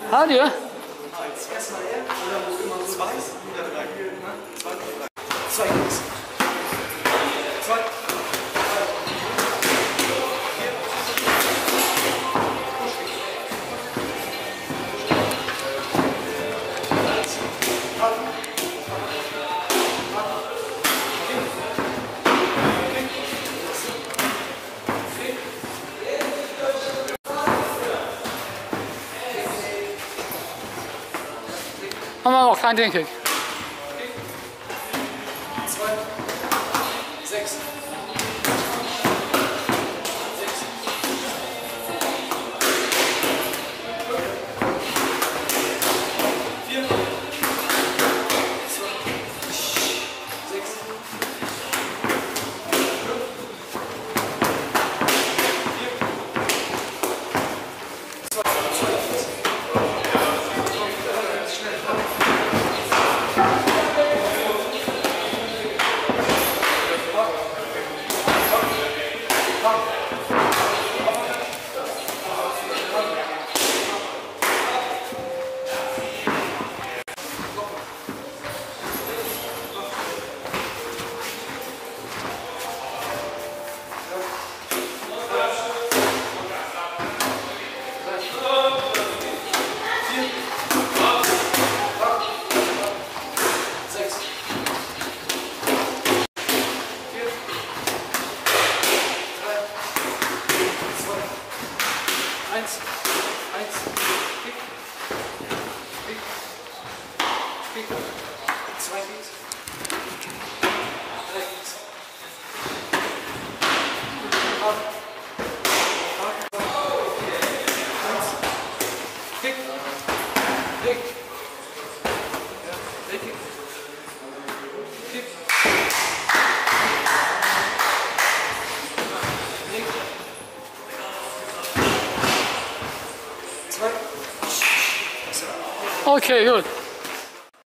Radio? Erstmal er, oder wo immer so zwei oder drei. Zwei Kicks. Zwei. Machen wir auch keinen Kick. 2, 6. 4. 6. Okay, gut.